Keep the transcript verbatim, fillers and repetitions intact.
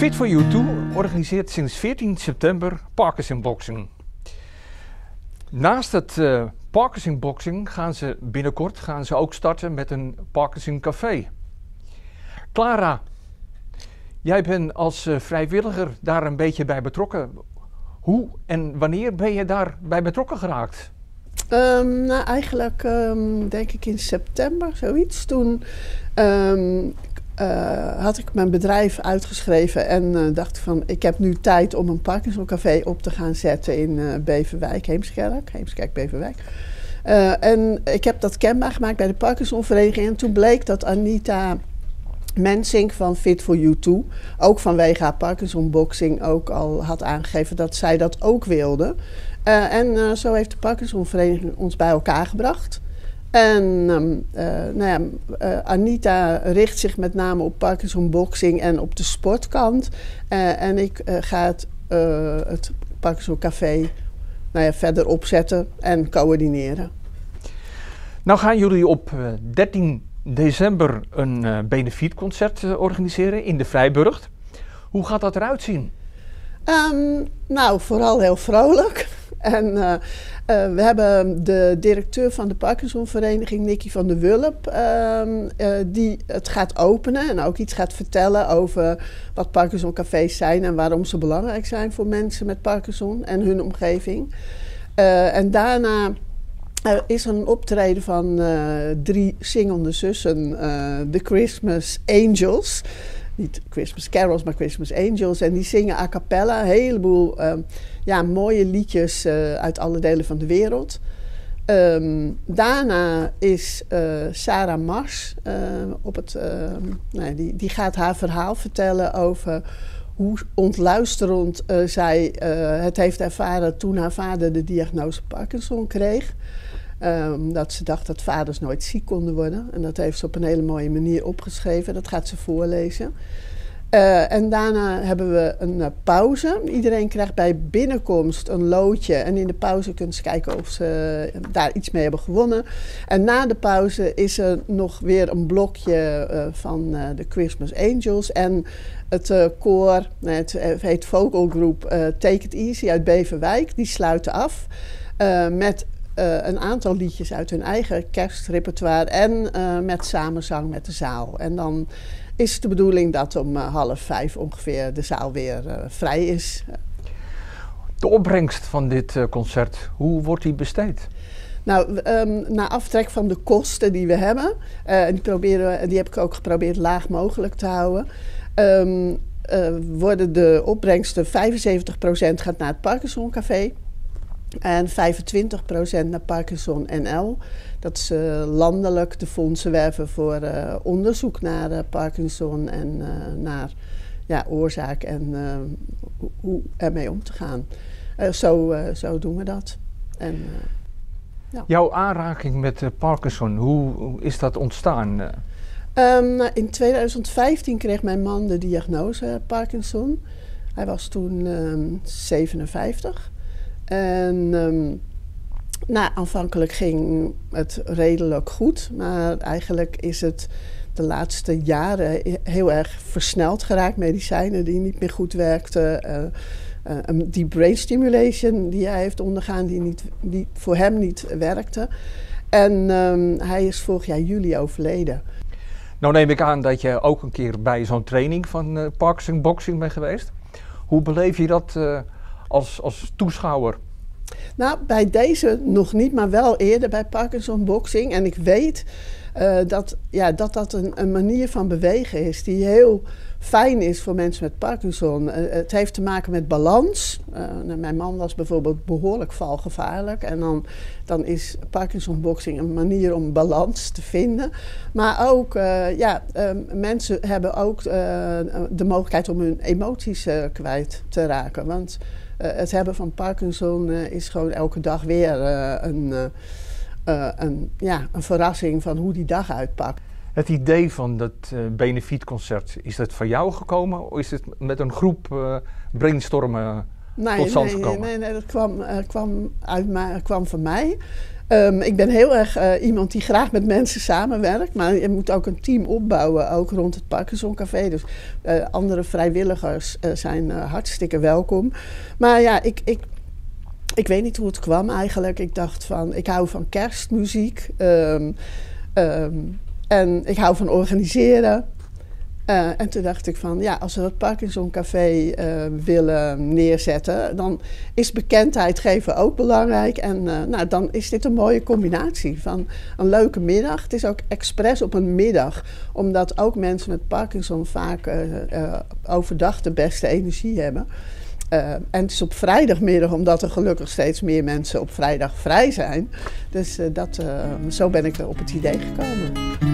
Fit for You twee organiseert sinds veertien september Parkinson Boxing. Naast het uh, Parkinson Boxing gaan ze binnenkort gaan ze ook starten met een Parkinson Café. Clara, jij bent als uh, vrijwilliger daar een beetje bij betrokken. Hoe en wanneer ben je daarbij betrokken geraakt? Um, nou, eigenlijk um, denk ik in september, zoiets. Toen um, uh, had ik mijn bedrijf uitgeschreven en uh, dacht van, ik heb nu tijd om een Parkinson Café op te gaan zetten in uh, Beverwijk, Heemskerk, Heemskerk, Beverwijk. Uh, en ik heb dat kenbaar gemaakt bij de Parkinson Vereniging en toen bleek dat Anita Mensink van Fit for You twee, ook vanwege haar Parkinson Boxing, ook al had aangegeven dat zij dat ook wilde. Uh, en uh, zo heeft de Parkinson Vereniging ons bij elkaar gebracht. En um, uh, nou ja, uh, Anita richt zich met name op Parkinson Boxing en op de sportkant. Uh, en ik uh, ga het, uh, het Parkinson Café nou ja, verder opzetten en coördineren. Nou gaan jullie op uh, dertien december een uh, benefietconcert uh, organiseren in de Vrijburg. Hoe gaat dat eruit zien? Um, nou, vooral heel vrolijk. En uh, uh, we hebben de directeur van de Parkinson Vereniging, Nicky van der Wulp, uh, uh, die het gaat openen en ook iets gaat vertellen over wat Parkinson Cafés zijn en waarom ze belangrijk zijn voor mensen met Parkinson en hun omgeving. Uh, en daarna uh, is er een optreden van uh, drie zingende zussen, uh, The Christmas Angels. Niet Christmas Carols, maar Christmas Angels. En die zingen a cappella een heleboel uh, ja, mooie liedjes uh, uit alle delen van de wereld. Um, daarna is uh, Sarah Mars. Uh, op het, uh, nee, die, die gaat haar verhaal vertellen over hoe ontluisterend uh, zij uh, het heeft ervaren toen haar vader de diagnose Parkinson kreeg. Um, dat ze dacht dat vaders nooit ziek konden worden. En dat heeft ze op een hele mooie manier opgeschreven. Dat gaat ze voorlezen. Uh, en daarna hebben we een uh, pauze. Iedereen krijgt bij binnenkomst een loodje. En in de pauze kunnen ze kijken of ze uh, daar iets mee hebben gewonnen. En na de pauze is er nog weer een blokje uh, van uh, de Christmas Angels. En het uh, koor, het heet Vocal Group uh, Take It Easy uit Beverwijk. Die sluiten af uh, met Uh, een aantal liedjes uit hun eigen kerstrepertoire en uh, met samenzang met de zaal. En dan is het de bedoeling dat om uh, half vijf ongeveer de zaal weer uh, vrij is. De opbrengst van dit uh, concert, hoe wordt die besteed? Nou, um, na aftrek van de kosten die we hebben, uh, die, proberen, die heb ik ook geprobeerd laag mogelijk te houden, um, uh, worden de opbrengsten vijfenzeventig procent gaat naar het Parkinson Café. En vijfentwintig procent naar Parkinson N L. Dat is uh, landelijk de fondsen werven voor uh, onderzoek naar uh, Parkinson en uh, naar ja, oorzaak en uh, hoe ermee om te gaan. Uh, zo, uh, zo doen we dat. En, uh, ja. Jouw aanraking met uh, Parkinson, hoe, hoe is dat ontstaan? Um, in tweeduizend vijftien kreeg mijn man de diagnose Parkinson. Hij was toen um, zevenenvijftig. En um, nou, aanvankelijk ging het redelijk goed, maar eigenlijk is het de laatste jaren heel erg versneld geraakt. Medicijnen die niet meer goed werkten, uh, uh, die brain stimulation die hij heeft ondergaan, die, niet, die voor hem niet werkte. En um, hij is vorig jaar juli overleden. Nou neem ik aan dat je ook een keer bij zo'n training van uh, Parkinson Boxing bent geweest. Hoe beleef je dat uh, als, als toeschouwer? Nou, bij deze nog niet, maar wel eerder bij Parkinson Boxing. En ik weet uh, dat, ja, dat dat een, een manier van bewegen is die heel fijn is voor mensen met Parkinson. Uh, het heeft te maken met balans. Uh, mijn man was bijvoorbeeld behoorlijk valgevaarlijk. En dan, dan is Parkinson Boxing een manier om balans te vinden. Maar ook, uh, ja, uh, mensen hebben ook uh, de mogelijkheid om hun emoties uh, kwijt te raken. Want Uh, het hebben van Parkinson uh, is gewoon elke dag weer uh, een, uh, uh, een, ja, een verrassing van hoe die dag uitpakt. Het idee van dat uh, benefietconcert, is dat van jou gekomen of is het met een groep uh, brainstormen nee, tot stand nee, gekomen? Nee, nee, dat kwam, uh, kwam, uit mij, kwam van mij. Um, ik ben heel erg uh, iemand die graag met mensen samenwerkt. Maar je moet ook een team opbouwen, ook rond het Parkinson Café. Dus uh, andere vrijwilligers uh, zijn uh, hartstikke welkom. Maar ja, ik, ik, ik weet niet hoe het kwam eigenlijk. Ik dacht van, ik hou van kerstmuziek. Um, um, en ik hou van organiseren. Uh, en toen dacht ik van, ja, als we het Parkinson Café uh, willen neerzetten, dan is bekendheid geven ook belangrijk. En uh, nou, dan is dit een mooie combinatie van een leuke middag. Het is ook expres op een middag, omdat ook mensen met Parkinson vaak uh, uh, overdag de beste energie hebben. Uh, en het is op vrijdagmiddag, omdat er gelukkig steeds meer mensen op vrijdag vrij zijn. Dus uh, dat, uh, zo ben ik er op het idee gekomen.